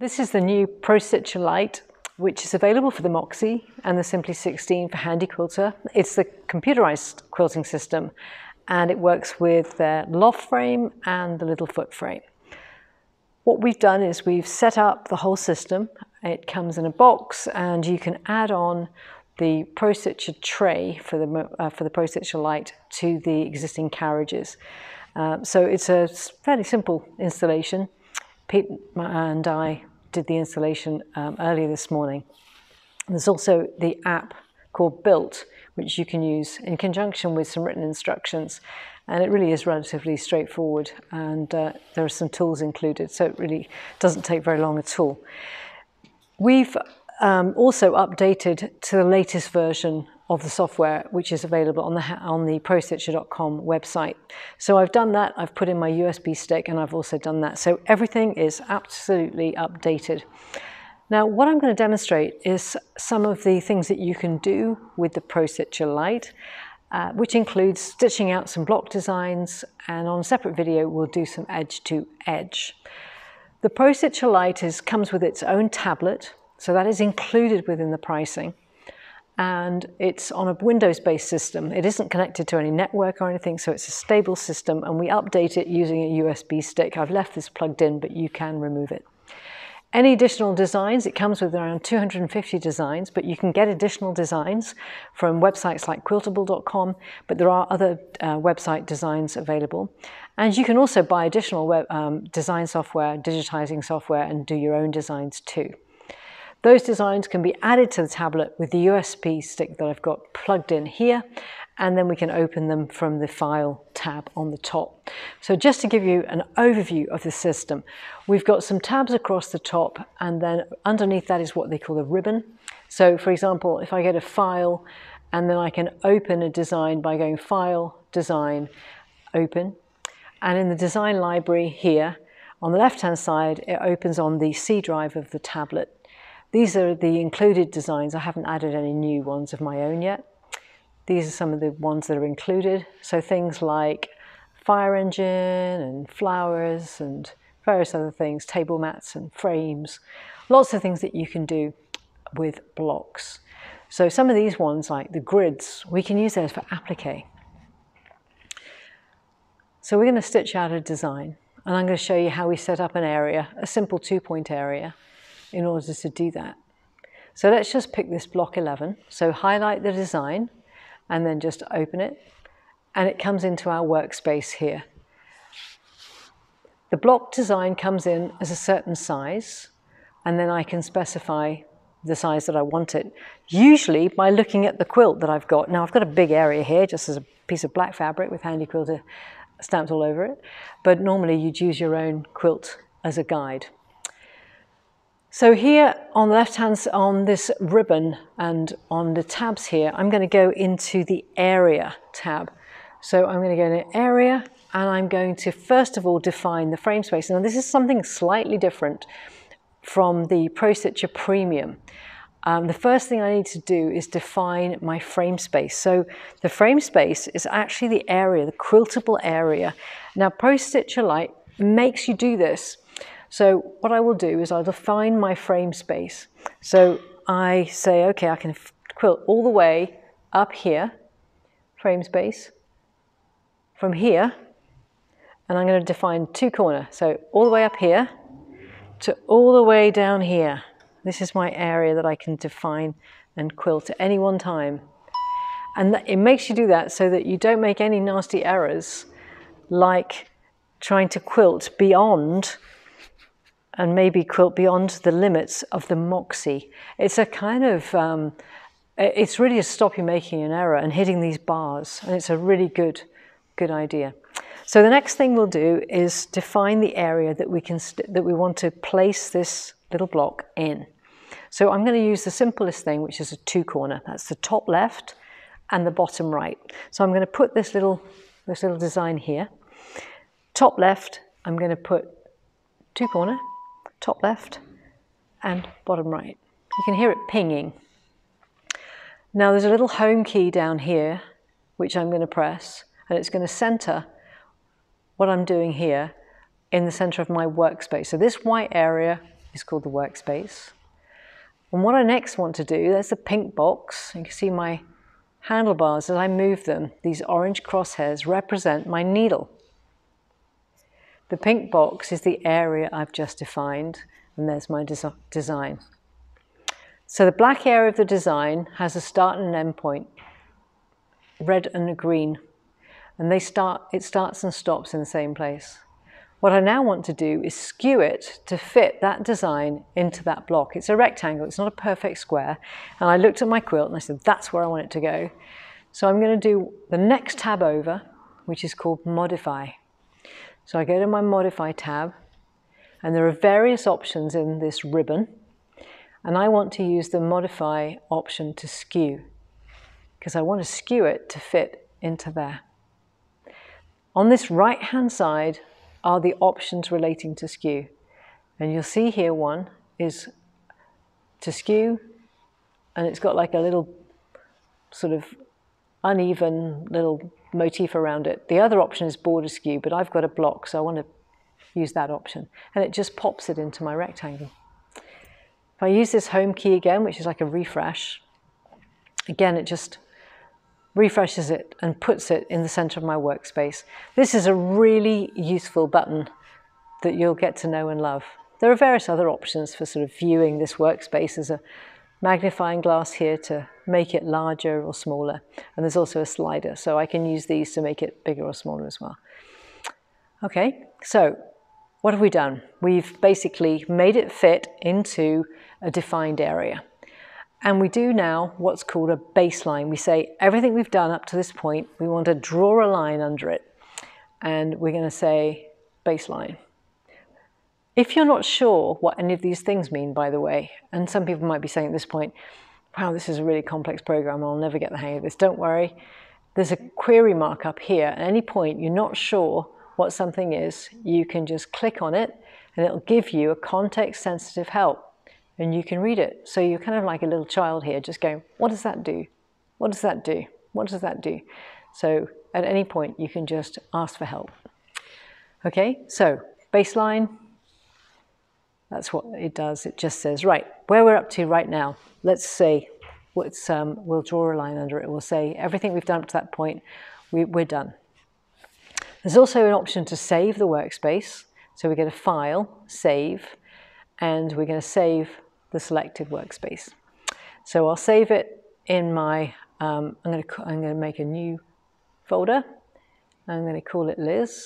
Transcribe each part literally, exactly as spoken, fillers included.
This is the new Pro Stitcher Lite, which is available for the Moxie and the Simply Sixteen for Handi Quilter. It's the computerized quilting system, and it works with the Loft frame and the little foot frame. What we've done is we've set up the whole system. It comes in a box, and you can add on the Pro Stitcher tray for the, uh, for the Pro Stitcher Lite to the existing carriages. Uh, so it's a fairly simple installation. Pete and I did the installation um, earlier this morning. There's also the app called Built, which you can use in conjunction with some written instructions, and it really is relatively straightforward, and uh, there are some tools included, so it really doesn't take very long at all. We've um, also updated to the latest version of the software, which is available on the on the pro stitcher dot com website. So I've done that, I've put in my U S B stick, and I've also done that. So everything is absolutely updated. Now, what I'm going to demonstrate is some of the things that you can do with the Pro Stitcher Lite, uh, which includes stitching out some block designs, and on a separate video we'll do some edge to edge. The Pro Stitcher Lite is, comes with its own tablet, so that is included within the pricing. And it's on a Windows-based system. It isn't connected to any network or anything, so it's a stable system, and we update it using a U S B stick. I've left this plugged in, but you can remove it. Any additional designs, it comes with around two hundred fifty designs, but you can get additional designs from websites like quiltable dot com, but there are other uh, website designs available. And you can also buy additional web, um, design software, digitizing software, and do your own designs too. Those designs can be added to the tablet with the U S B stick that I've got plugged in here, and then we can open them from the File tab on the top. So just to give you an overview of the system, we've got some tabs across the top, and then underneath that is what they call a ribbon. So for example, if I go to File, and then I can open a design by going File, Design, Open. And in the design library here, on the left-hand side, it opens on the C drive of the tablet. These are the included designs. I haven't added any new ones of my own yet. These are some of the ones that are included. So things like fire engine and flowers and various other things, table mats and frames, lots of things that you can do with blocks. So some of these ones, like the grids, we can use those for applique. So we're going to stitch out a design, and I'm going to show you how we set up an area, a simple two-point area, in order to do that. So let's just pick this block eleven. So highlight the design and then just open it, and it comes into our workspace here. The block design comes in as a certain size, and then I can specify the size that I want it, usually by looking at the quilt that I've got. Now I've got a big area here, just as a piece of black fabric with Handi Quilter stamped all over it, but normally you'd use your own quilt as a guide. So here on the left hand, on this ribbon and on the tabs here, I'm going to go into the area tab. So I'm going to go to area, and I'm going to first of all define the frame space. Now this is something slightly different from the Pro Stitcher Premium. Um, the first thing I need to do is define my frame space. So the frame space is actually the area, the quiltable area. Now Pro Stitcher Lite makes you do this. So what I will do is I'll define my frame space. So I say, okay, I can quilt all the way up here, frame space, from here, and I'm going to define two corners. So all the way up here to all the way down here. This is my area that I can define and quilt at any one time. And it makes you do that so that you don't make any nasty errors, like trying to quilt beyond and maybe quilt beyond the limits of the Moxie. It's a kind of, um, it's really to stop you making an error and hitting these bars, and it's a really good, good idea. So the next thing we'll do is define the area that we can, that we want to place this little block in. So I'm going to use the simplest thing, which is a two corner. That's the top left and the bottom right. So I'm going to put this little, this little design here. Top left, I'm going to put two corner, top left and bottom right. You can hear it pinging. Now there's a little home key down here which I'm going to press, and it's going to center what I'm doing here in the center of my workspace. So this white area is called the workspace. And what I next want to do, there's the pink box. You can see my handlebars as I move them. These orange crosshairs represent my needle. The pink box is the area I've just defined, and there's my des design. So the black area of the design has a start and an end point, red and a green, and they start, it starts and stops in the same place. What I now want to do is skew it to fit that design into that block. It's a rectangle, it's not a perfect square. And I looked at my quilt and I said, that's where I want it to go. So I'm going to do the next tab over, which is called Modify. So I go to my Modify tab, and there are various options in this ribbon. And I want to use the Modify option to skew, because I want to skew it to fit into there. On this right-hand side are the options relating to skew. And you'll see here one is to skew, and it's got like a little sort of uneven little motif around it. The other option is border skew, but I've got a block, so I want to use that option. And it just pops it into my rectangle. If I use this home key again, which is like a refresh, again, it just refreshes it and puts it in the center of my workspace. This is a really useful button that you'll get to know and love. There are various other options for sort of viewing this workspace. There's a magnifying glass here to make it larger or smaller, and there's also a slider, so I can use these to make it bigger or smaller as well. Okay, so what have we done? We've basically made it fit into a defined area. And we do now what's called a baseline. We say everything we've done up to this point, we want to draw a line under it. And we're going to say baseline. If you're not sure what any of these things mean, by the way, and some people might be saying at this point, wow, this is a really complex program, I'll never get the hang of this. Don't worry. There's a query mark up here. At any point you're not sure what something is, you can just click on it and it'll give you a context-sensitive help. And you can read it. So you're kind of like a little child here, just going, what does that do? What does that do? What does that do? So at any point, you can just ask for help. Okay, so baseline, that's what it does. It just says, right, where we're up to right now, let's say, what's, um, we'll draw a line under it. We'll say everything we've done up to that point, we, we're done. There's also an option to save the workspace. So we get a file, save, and we're going to save the selected workspace. So I'll save it in my, um, I'm going to, I'm going to make a new folder. I'm going to call it Liz.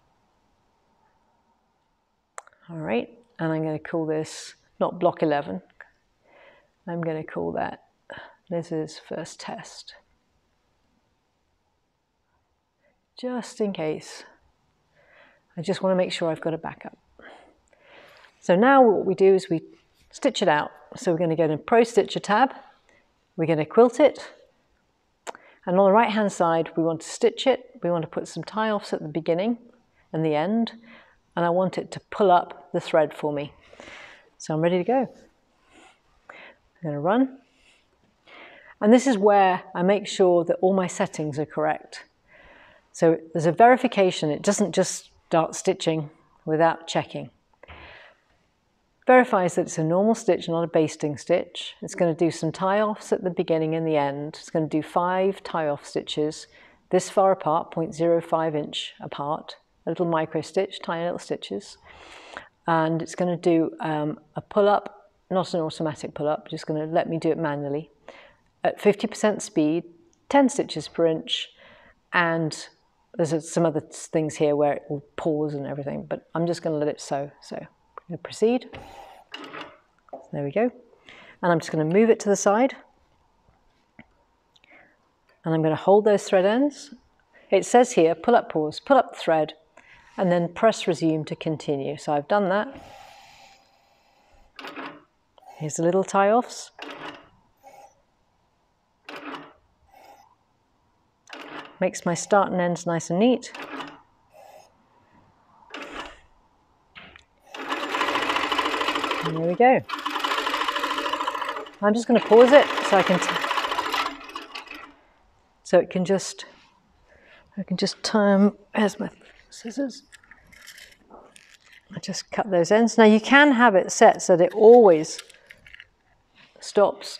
All right, and I'm going to call this, not block eleven, I'm going to call that Liz's first test. Just in case. I just want to make sure I've got a backup. So now what we do is we stitch it out. So we're going to go to Pro Stitcher tab, we're going to quilt it, and on the right hand side we want to stitch it, we want to put some tie-offs at the beginning and the end, and I want it to pull up the thread for me. So I'm ready to go. I'm going to run, and this is where I make sure that all my settings are correct. So there's a verification, it doesn't just start stitching without checking. Verifies that it's a normal stitch, not a basting stitch. It's going to do some tie-offs at the beginning and the end. It's going to do five tie-off stitches this far apart, zero point zero five inch apart, a little micro stitch, tiny little stitches. And it's going to do um, a pull-up, not an automatic pull-up, just going to let me do it manually, at fifty percent speed, ten stitches per inch, and there's some other things here where it will pause and everything, but I'm just going to let it sew. So I'm going to proceed. There we go. And I'm just going to move it to the side. And I'm going to hold those thread ends. It says here, pull up, pause, pull up the thread, and then press resume to continue. So I've done that. Here's the little tie-offs. Makes my start and ends nice and neat. And there we go. I'm just going to pause it so I can, t so it can just, I can just turn, there's my scissors. I just cut those ends. Now you can have it set so that it always stops.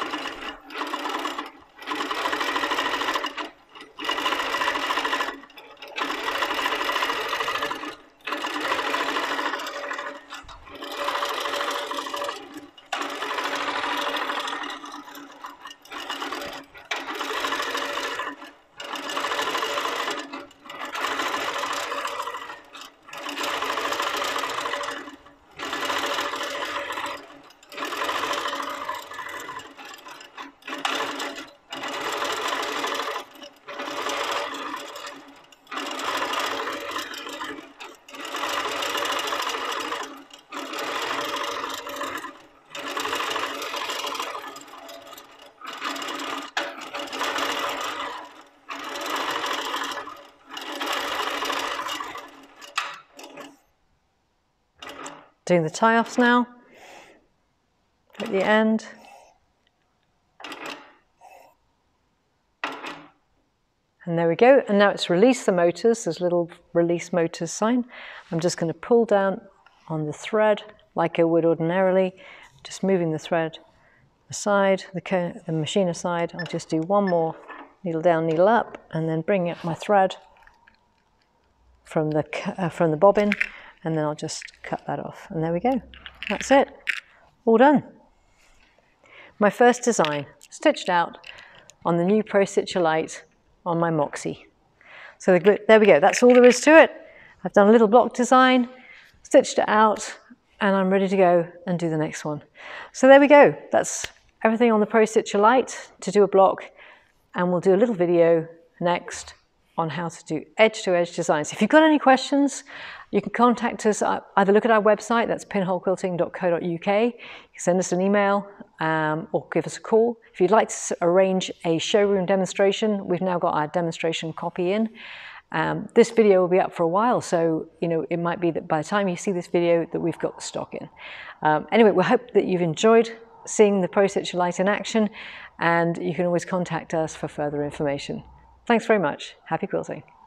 Doing the tie-offs now at the end. And there we go. And now it's release the motors. There's a little release motors sign. I'm just going to pull down on the thread like I would ordinarily, just moving the thread aside, the, the machine aside. I'll just do one more needle down, needle up, and then bring up my thread from the, uh, from the bobbin. And then I'll just cut that off. And there we go. That's it. All done. My first design, stitched out on the new Pro Stitcher Lite on my Moxie. So the, there we go. That's all there is to it. I've done a little block design, stitched it out, and I'm ready to go and do the next one. So there we go. That's everything on the Pro Stitcher Lite to do a block. And we'll do a little video next on how to do edge-to-edge designs. If you've got any questions, you can contact us, either look at our website, that's pinhole quilting dot co dot U K, you can send us an email um, or give us a call. If you'd like to arrange a showroom demonstration, we've now got our demonstration copy in. Um, this video will be up for a while, so you know it might be that by the time you see this video that we've got the stock in. Um, anyway, we hope that you've enjoyed seeing the Pro Stitcher Lite in action, and you can always contact us for further information. Thanks very much. Happy quilting.